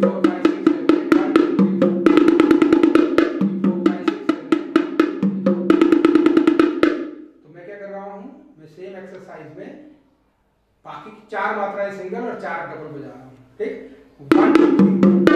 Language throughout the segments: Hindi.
4 5 6 7 8 1 2 3 4 5 6 7 8 बाकी 4 मात्राएं सिंगल और 4 डबल बजा रहा हूँ। ठीक, 1 2 3।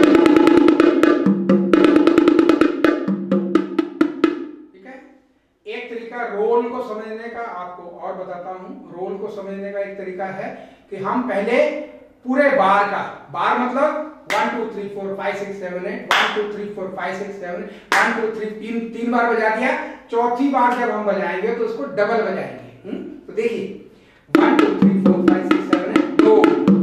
ठीक है, एक तरीका रोल को समझने का आपको और बताता हूं। रोल को समझने का एक तरीका है कि हम पहले पूरे बार का, बार मतलब 1 2 3 4 5 6 7 8, 1 2 3 4 5 6 7 1 2 3 तीन बार बजा दिया। चौथी बार जब हम बजाएंगे तो उसको डबल बजाएंगे। तो देखिए 1 2 3 4 5 6 7 8, 2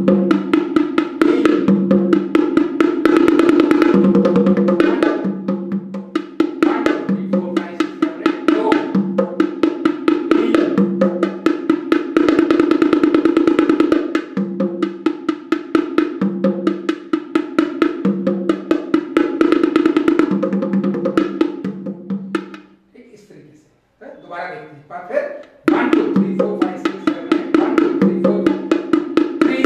दोबारा देखते हैं, पर फिर 1 2 3 4 5 6 7 8, 1 2 3 4 3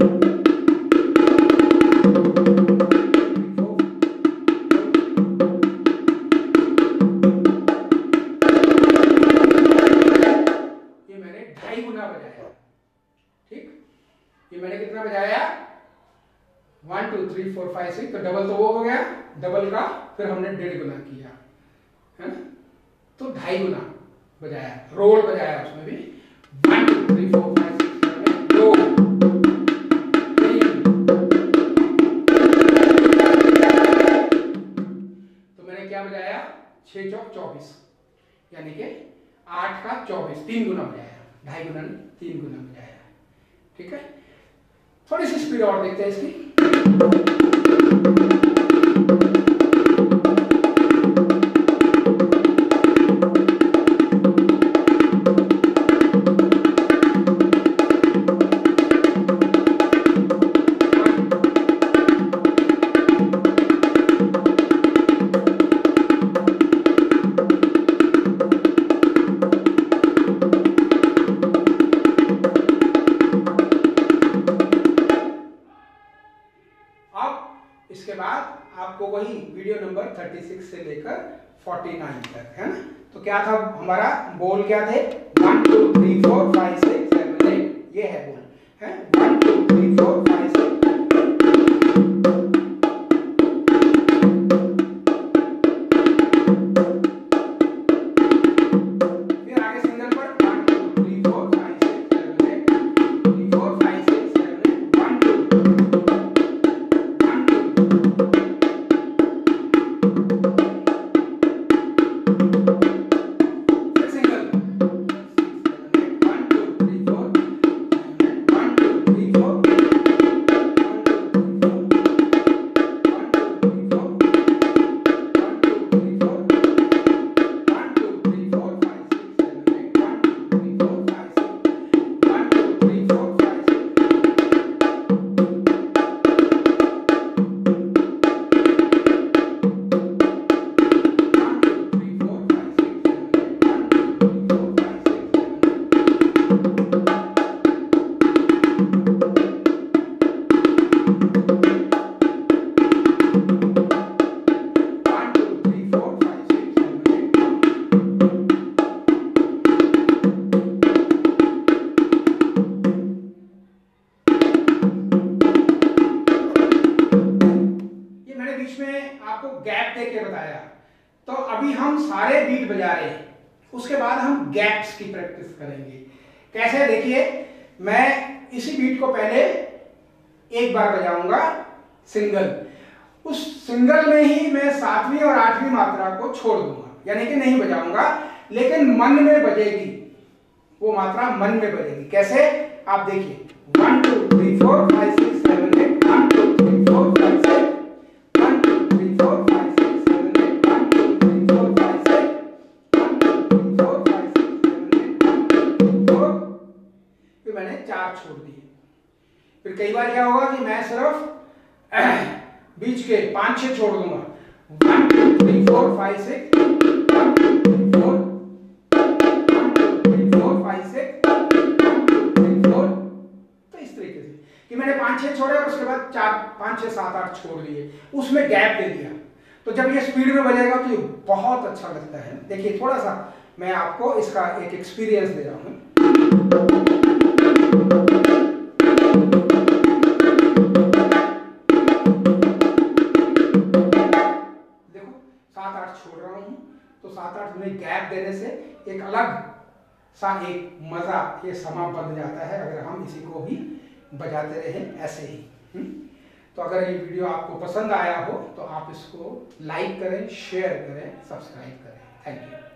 ये मैंने 2.5 गुना बजाया। ठीक, ये मैंने कितना बजाया 1 2 3 4 5 6, तो डबल तो वो हो गया, डबल का फिर हमने 1.5 गुना किया है ना, तो 2.5 गुना बजाया, रोल बजाया उसमें भी 1 2 3 4 5 6 7 8, 2 3। तो मैंने क्या बजाया 6 चौक 24, यानी कि 8 का 24, 3 गुना बजाया, 2.5 गुना नहीं 3 गुना बजाया। ठीक है, थोड़ी सी स्पीड और देखते हैं इसकी। इसके बाद आपको वही वीडियो नंबर 36 से लेकर 49 तक है ना। तो क्या था हमारा बोल, क्या थे 1 2 3 4 5 6 7 8, ये है बोल है 1 2 3 4 5 6। फिर आगे सिंगल पर 1 2 3 4 5 6 7 8, 3 4 5 6 7 8, 1 2 आपको गैप दे के बताया। तो अभी हम सारे बीट बजा रहे हैं, उसके बाद हम गैप्स की प्रैक्टिस करेंगे। कैसे, देखिए मैं इसी बीट को पहले एक बार बजाऊंगा सिंगल, उस सिंगल में ही मैं 7वीं और 8वीं मात्रा को छोड़ दूंगा, यानी कि नहीं बजाऊंगा, लेकिन मन में बजेगी, वो मात्रा मन में बजेगी। कैसे, आप देखिए 1 2 3 4 5 6 7 8, 1 2 3 4 5 6, 1 2 3 4 5 6 7 8, 1 2 3 4 5 6, 1 2 3 4 5 6 7 8, 1 2 3 4। फिर मैंने 4 छोड़ दिए। फिर कई बार क्या होगा कि मैं सिर्फ बीच के 5-6 छोड़ दूंगा, 1 2 3 4 5 6, 1 2 3 4, 1 2 3 4 5 6, 1 2 3 4। तो इस तरीके से कि मैंने 5-6 छोड़े और उसके बाद 4 5 6 7 8 छोड़ दिए, उसमें गैप दे दिया। तो जब ये स्पीड में बजेगा तो ये बहुत अच्छा लगता है। देखिए थोड़ा सा मैं आपको इसका एक एक्सपीरियंस दे रहा हूं। 7-8 में गैप देने से एक अलग सा एक मजा, ये समा बन जाता है अगर हम इसी को ही बजाते रहे ऐसे ही। तो अगर ये वीडियो आपको पसंद आया हो तो आप इसको लाइक करें, शेयर करें, सब्सक्राइब करें। Thank you.